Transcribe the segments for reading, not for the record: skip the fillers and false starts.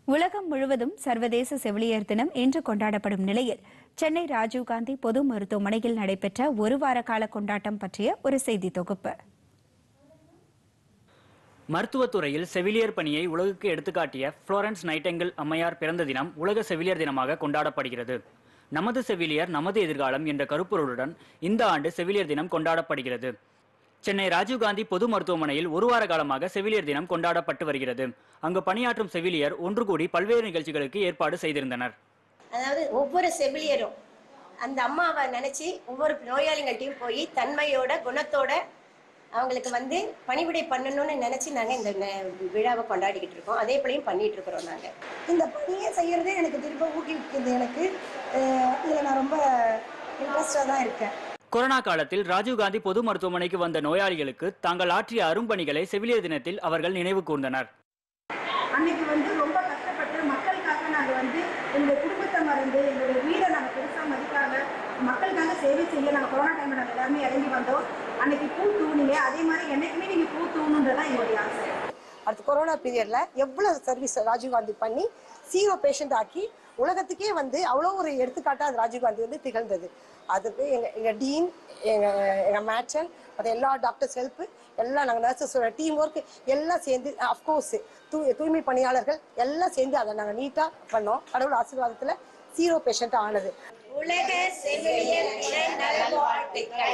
உலகம் முழுவதும் சர்வதேச செவிலியர் தினம் இன்று கொண்டாடப்படும் நிலையில் சென்னை ராஜீவ்காந்தி பொது மருத்துவமனையில் நடைபெற்ற ஒரு வார கால கொண்டாட்டம் பற்றிய ஒரு செய்தி தொகுப்பு. மருத்துவத்துறையில் செவிலியர் பணியை உலகுக்கு எடுத்துக்காட்டிய புளோரன்ஸ் நைட்டிங்கேல் அம்மையார் பிறந்த தினம் உலக செவிலியர் தினமாக கொண்டாடப்படுகிறது. நமது செவிலியர் நமது எதிர்காலம் என்ற கருப்பொருளுடன் இந்த ஆண்டு செவிலியர் தினம் கொண்டாடப்படுகிறது. சென்னை ராஜீவ்காந்தி பொது மருத்துவமனையில் ஒரு வார காலமாக செவிலியர் தினம் கொண்டாடப்பட்டு வருகிறது. அங்கு பணியாற்றும் செவிலியர் ஒன்று கூடி பல்வேறு நிகழ்ச்சிகளுக்கு ஏற்பாடு செய்திருந்தனர். அதாவது ஒவ்வொரு செவிலியரும் அந்த அம்மாவை நினைச்சு ஒவ்வொரு நோயாளிகள்ட்டையும் போய் தன்மையோட குணத்தோட அவங்களுக்கு பணிவிடை பண்ணணும்னு நினைச்சு நாங்க இந்த விழாவை கொண்டாடிக்கிட்டு இருக்கோம். அதே போலையும் பண்ணிட்டு இருக்கிறோம். நாங்க இந்த பணியை செய்யறதே எனக்கு திரும்ப ஊக்குவிக்கிறது. எனக்கு இதுல நான் ரொம்ப இன்ட்ரெஸ்டா தான் இருக்கேன். கொரோனா காலத்தில் ராஜீவ்காந்தி பொது மருத்துவமனைக்கு வந்த நோயாளிகளுக்கு தாங்கள் ஆற்றிய அரும்பணிகளை செவிலியர் தினத்தில் அவர்கள் நினைவு கூர்ந்தனர். அன்னைக்கு ரொம்ப கஷ்டப்பட்டு மக்களுக்காக நாங்க எங்களுடைய குடும்பத்தை மறந்து எங்களுடைய வீடை நாங்க பெருசா மதிக்காம மக்களுக்காக சேவை செய்ய நாங்க கொரோனா டைம்ல நாங்க எல்லாருமே இறங்கி வந்தோம். அன்னைக்கு பூ தூணுங்க, அதே மாதிரி என்னைக்குமே நீங்க பூ தூணுன்றதான் என்னுடைய ஆசை. அடுத்து கொரோனா பீரியட்ல எவ்வளவு சர்வீஸ் ராஜீவ்காந்தி பண்ணி 0 பேஷண்ட் ஆக்கி உலகத்துக்கே அவ்வளோ ஒரு எடுத்துக்காட்டா அது ராஜீவ்காந்தி திகழ்ந்தது. அதுக்கு எங்க டீன், எங்க மேட்சன், அது எல்லா டாக்டர்ஸ் ஹெல்ப், எல்லாம் நாங்கள் நர்சஸோட டீம் ஒர்க் எல்லாம் சேர்ந்து, அஃப்கோர்ஸ் தூய்மை பணியாளர்கள் எல்லாம் சேர்ந்து அதை நாங்கள் நீட்டாக பண்ணோம். கடவுள் ஆசீர்வாதத்தில் 0 பேஷண்ட் ஆனது. உலக செவிலியர் தின நல்வாழ்த்துக்கள்.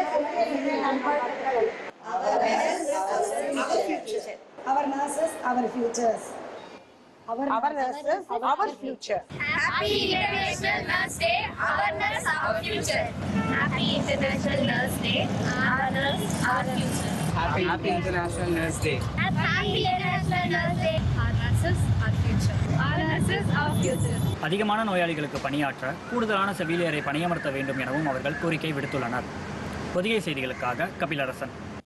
Our nurses, our futures. Our nurses, our future. Happy International Nurse Day. Our nurse, our future. Happy International Nurse Day. Our nurse, our future. Happy International Nurse Day. Happy International Nurse Day. Our nurses, our future. Our nurses, our future. அதிகமான நோயாளிகளுக்கு பணியாற்ற கூடுதலான செவிலியரை பணியமர்த்த வேண்டும் எனவும் அவர்கள் கோரிக்கை விடுத்துள்ளனர். பொதிகை செய்திகளுக்காக கபிலரசன்.